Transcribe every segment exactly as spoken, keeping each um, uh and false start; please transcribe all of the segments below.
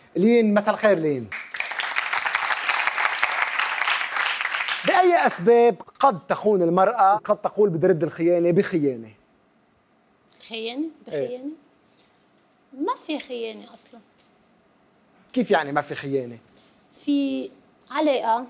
لين، مساء الخير لين. بأي أسباب قد تخون المرأة، قد تقول بدي رد الخيانة بخيانة؟ خيانة؟ بخيانة؟ ايه؟ ما في خيانة أصلا. كيف يعني ما في خيانة؟ في علاقة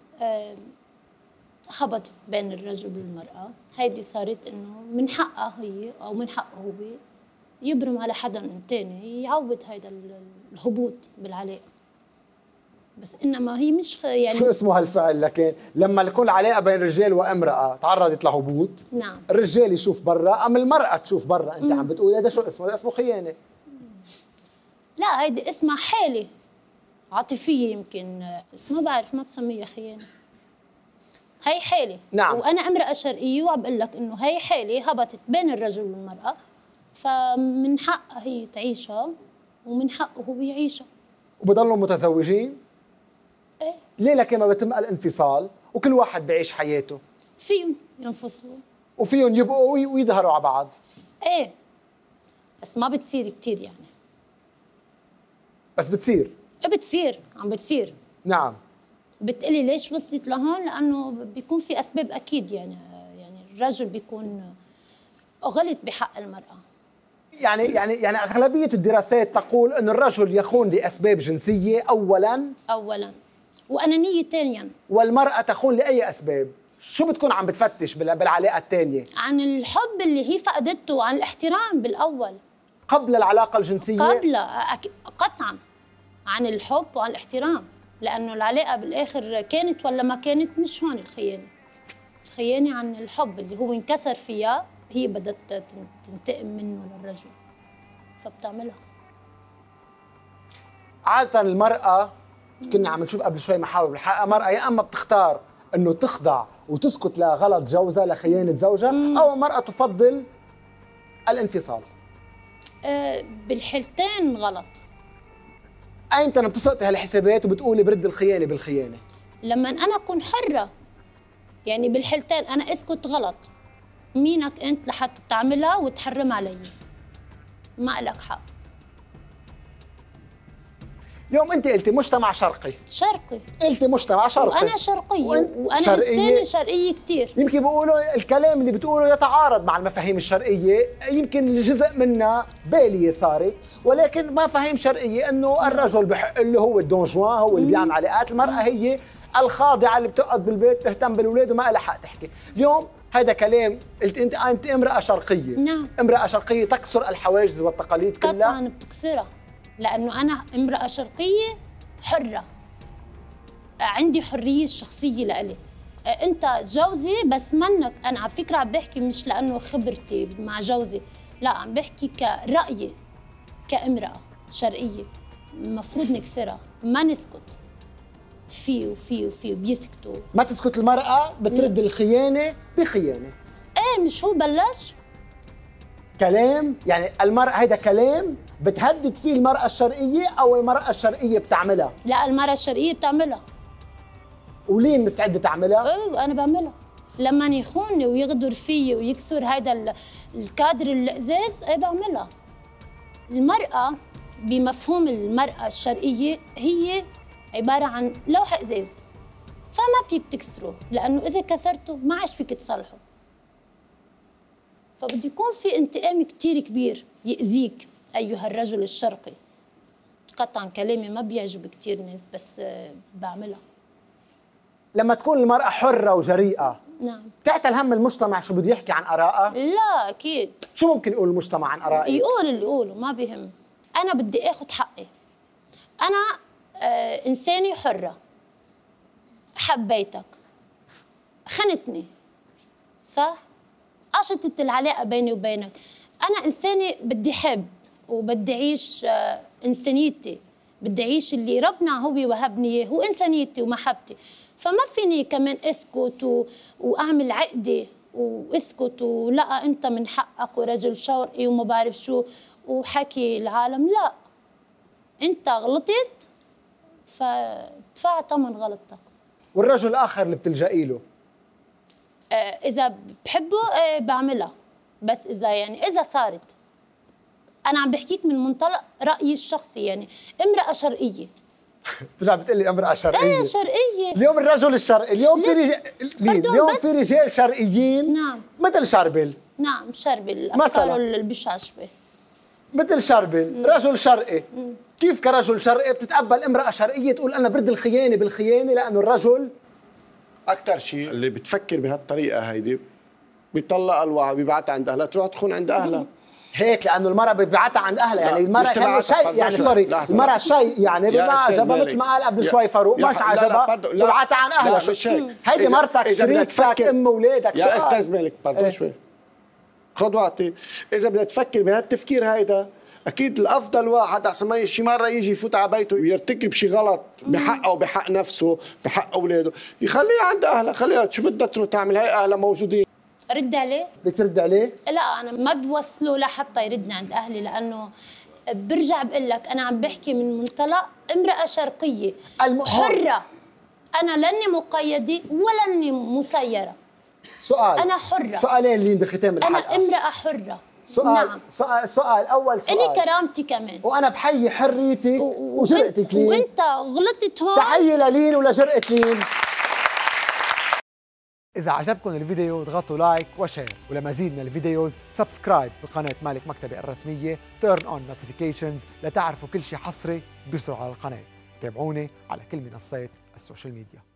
خبطت بين الرجل والمرأة، هيدي صارت إنه من حقها هي أو من حقه هو يبرم على حدا تاني يعوض هيدا الهبوط بالعلاقة. بس إنما هي مش يعني شو اسمه هالفعل؟ لكن لما يكون العلاقة بين رجال وامرأة تعرضت لهبوط، نعم، الرجال يشوف برا أم المرأة تشوف برا، أنت مم. عم بتقولي هذا شو اسمه؟ هذا اسمه خيانة. لا، هيدي اسمها حالة عاطفية يمكن، بس ما بعرف، ما بسميها خيانة. هي حالة. نعم. وأنا امرأة شرقية وعم بقول لك إنه هي حالة هبطت بين الرجل والمرأة، فمن حقها هي تعيشها ومن حقه هو يعيشها. وبضلوا متزوجين؟ ايه. ليه لكن ما بتم الانفصال وكل واحد بيعيش حياته؟ فيهم ينفصلوا وفيهم يبقوا ويظهروا على بعض. ايه، بس ما بتصير كثير يعني. بس بتصير؟ ايه بتصير، عم بتصير. نعم. بتقلي ليش وصلت لهون؟ لأنه بيكون في أسباب أكيد، يعني يعني الرجل بيكون غلط بحق المرأة. يعني يعني يعني أغلبية الدراسات تقول إنه الرجل يخون لأسباب جنسية أولاً أولاً وأنانية ثانياً، والمرأة تخون لأي أسباب؟ شو بتكون عم بتفتش بالعلاقة الثانية؟ عن الحب اللي هي فقدته وعن الاحترام بالأول قبل العلاقة الجنسية؟ قبل قطعاً، عن الحب وعن الاحترام، لأنه العلاقة بالآخر كانت ولا ما كانت مش هون الخيانة. الخيانة عن الحب اللي هو انكسر فيها، هي بدها تنتقم منه للرجل فبتعملها. عادة المرأة كنا عم نشوف قبل شوي محاور بالحقيقة، مرأة يا أما بتختار إنه تخضع وتسكت لغلط جوزها، لخيانة زوجها، مم. أو المرأة تفضل الانفصال. أه بالحالتين غلط. أنت لما بتسقطي هالحسابات وبتقولي برد الخيانة بالخيانة؟ لما أنا أكون حرة، يعني بالحالتين أنا أسكت غلط، مينك أنت لحتى تعملها وتحرم علي؟ ما إلك حق. اليوم أنت قلتي مجتمع شرقي. شرقي. قلتي مجتمع شرقي. وأنا شرقية وأنا شرقية. إنسانة شرقية كتير. يمكن بيقولوا الكلام اللي بتقوله يتعارض مع المفاهيم الشرقية، يمكن جزء منها بالية صارت، ولكن مفاهيم شرقية إنه الرجل بحق له هو الدون جوان، هو اللي بيعمل علاقات، المرأة هي الخاضعة اللي بتقعد بالبيت تهتم بالأولاد وما لها حق تحكي. اليوم هذا كلام قلت أنت أنت امرأة شرقية. نعم. امرأة شرقية تكسر الحواجز والتقاليد كلها. قطعاً بتكسرها، لأنه أنا امرأة شرقية حرة، عندي حرية الشخصية لإلي. أنت جوزي بس منك، أنا على فكرة عم بحكي مش لأنه خبرتي مع جوزي، لا عم بحكي كرأيي كامرأة شرقية. المفروض نكسرها، ما نسكت. في وفي وفي بيسكتوا. ما تسكت المرأة، بترد لا. الخيانة بخيانة. ايه مش هو بلش؟ كلام يعني المرأة، هيدا كلام بتهدد فيه المرأة الشرقية أو المرأة الشرقية بتعملها؟ لا، المرأة الشرقية بتعملها. ولين مستعدة تعملها؟ ايه أنا بعملها. لما يخونني ويغدر فيي ويكسر هيدا الكادر الإزاز، ايه بعملها. المرأة بمفهوم المرأة الشرقية هي عبارة عن لوح إزاز، فما فيك تكسره، لأنه إذا كسرته ما عادش فيك تصلحه. فبده يكون في انتقام كتير كبير يأذيك أيها الرجل الشرقي. قطعاً كلامي ما بيعجب كتير ناس، بس بعملها. لما تكون المرأة حرة وجريئة، نعم، تعتل هم المجتمع شو بده يحكي عن آرائها؟ لا أكيد. شو ممكن يقول المجتمع عن آرائك؟ يقول اللي يقوله، ما بيهم. أنا بدي آخذ حقي. أنا آه إنسانة حرة، حبيتك، خنتني، صح؟ قشطت العلاقة بيني وبينك. أنا إنسانة بدي حب وبدي أعيش آه إنسانيتي، بدي أعيش اللي ربنا هو وهبني إياه، هو إنسانيتي ومحبتي. فما فيني كمان اسكت و... واعمل عقده واسكت ولا انت من حقك ورجل شرقي وما بعرف شو وحكي العالم. لا، انت غلطت فادفع ثمن غلطتك. والرجل الاخر اللي بتلجئي له؟ آه اذا بحبه آه بعملها، بس اذا يعني اذا صارت انا عم بحكيك من منطلق رايي الشخصي، يعني امراه شرقيه. بترجع بتقول لي امراه شرقيه. ايه شرقيه. اليوم الرجل الشرقي، اليوم في رجال، اليوم في رجال شرقيين. نعم. مثل شربل. نعم شربل، افكاره البشاشبه مثل شربل، رجل شرقي. مم. كيف كرجل شرقي بتتقبل امراه شرقيه تقول انا برد الخيانه بالخيانه لانه الرجل اكثر شيء اللي بتفكر بهالطريقه هيدي بيطلق الوعي بيبعتها عند اهلها تروح تخون عند اهلها. هيك لانه المراه ببعتها عند اهلها، يعني المراه يعني شيء، يعني سوري المراه شيء يعني ما عجبها مثل ما قال قبل شوي فاروق، مش عجبها ببعتها عن اهلها. هيدي مرتك شريكتك ام اولادك. يا استاذ مالك برضه شوي خذ وقتي. اذا بدك تفكر بهالتفكير هيدا اكيد الافضل واحد احسن ما شي مره يجي يفوت على بيته ويرتكب شي غلط بحقه وبحق نفسه بحق اولاده، يخليها عند اهلها. خليها شو بدها تروح تعمل، هي اهلها موجودين. رد عليه؟ بدك ترد عليه؟ لا انا ما بوصله لحتى يردني عند اهلي، لانه برجع بقول لك انا عم بحكي من منطلق امراه شرقيه حره. انا لاني مقيده ولاني مسيره. سؤال انا حره. سؤالين لين بختام الحلقه. انا امراه حره. سؤال نعم. سؤال سؤال اول سؤال الي كرامتي كمان، وانا بحيي حريتك وجرأتك لين، وانت غلطت هون. تحيه للين ولجرأة لين. إذا عجبكم الفيديو اضغطوا لايك وشير، ولمزيد من الفيديوز سبسكرايب بقناة مالك مكتبي الرسمية، تيرن اون نوتيفيكيشنز لتعرفوا كل شيء حصري بيصدر على القناة. تابعوني على كل منصات السوشيال ميديا.